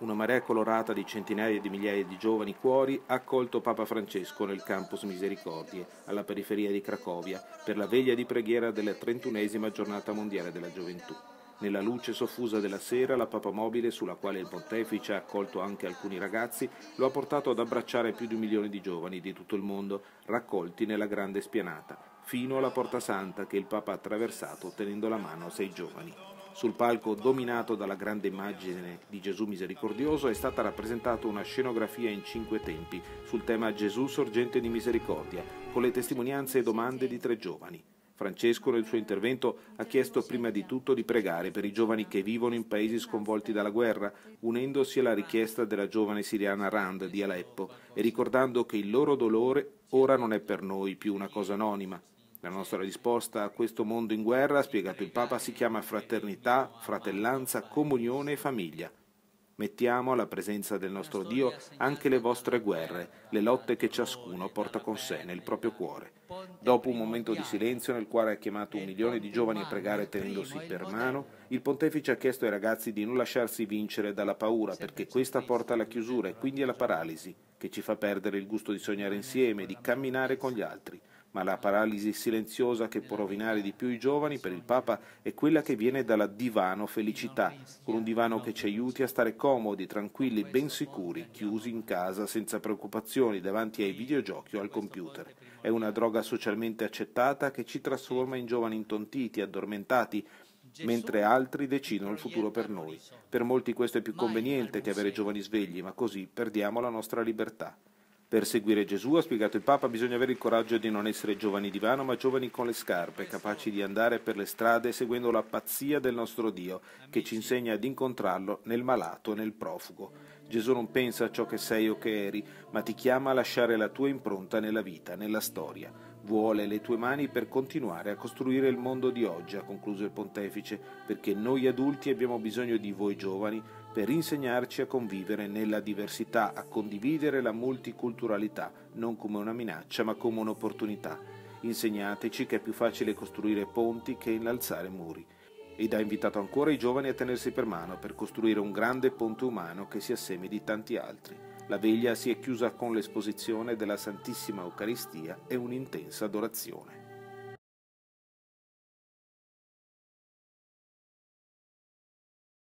Una marea colorata di centinaia di migliaia di giovani cuori ha accolto Papa Francesco nel Campus Misericordie, alla periferia di Cracovia, per la veglia di preghiera della 31esima giornata mondiale della gioventù. Nella luce soffusa della sera, la papamobile, sulla quale il pontefice ha accolto anche alcuni ragazzi, lo ha portato ad abbracciare più di 1 milione di giovani di tutto il mondo, raccolti nella grande spianata, fino alla Porta Santa che il Papa ha attraversato tenendo la mano a 6 giovani. Sul palco, dominato dalla grande immagine di Gesù misericordioso, è stata rappresentata una scenografia in 5 tempi sul tema Gesù sorgente di misericordia, con le testimonianze e domande di 3 giovani. Francesco nel suo intervento ha chiesto prima di tutto di pregare per i giovani che vivono in paesi sconvolti dalla guerra, unendosi alla richiesta della giovane siriana Rand di Aleppo e ricordando che il loro dolore ora non è per noi più una cosa anonima. La nostra risposta a questo mondo in guerra, ha spiegato il Papa, si chiama fraternità, fratellanza, comunione e famiglia. Mettiamo alla presenza del nostro Dio anche le vostre guerre, le lotte che ciascuno porta con sé nel proprio cuore. Dopo un momento di silenzio nel quale ha chiamato 1 milione di giovani a pregare tenendosi per mano, il pontefice ha chiesto ai ragazzi di non lasciarsi vincere dalla paura, perché questa porta alla chiusura e quindi alla paralisi, che ci fa perdere il gusto di sognare insieme, di camminare con gli altri. Ma la paralisi silenziosa che può rovinare di più i giovani, per il Papa, è quella che viene dalla divano felicità, con un divano che ci aiuti a stare comodi, tranquilli, ben sicuri, chiusi in casa, senza preoccupazioni, davanti ai videogiochi o al computer. È una droga socialmente accettata che ci trasforma in giovani intontiti, addormentati, mentre altri decidono il futuro per noi. Per molti questo è più conveniente che avere giovani svegli, ma così perdiamo la nostra libertà. Per seguire Gesù, ha spiegato il Papa, bisogna avere il coraggio di non essere giovani di vano, ma giovani con le scarpe, capaci di andare per le strade seguendo la pazzia del nostro Dio, che ci insegna ad incontrarlo nel malato e nel profugo. Gesù non pensa a ciò che sei o che eri, ma ti chiama a lasciare la tua impronta nella vita, nella storia. Vuole le tue mani per continuare a costruire il mondo di oggi, ha concluso il pontefice, perché noi adulti abbiamo bisogno di voi giovani per insegnarci a convivere nella diversità, a condividere la multiculturalità, non come una minaccia ma come un'opportunità. Insegnateci che è più facile costruire ponti che innalzare muri. Ed ha invitato ancora i giovani a tenersi per mano per costruire un grande ponte umano che sia seme di tanti altri. La veglia si è chiusa con l'esposizione della Santissima Eucaristia e un'intensa adorazione.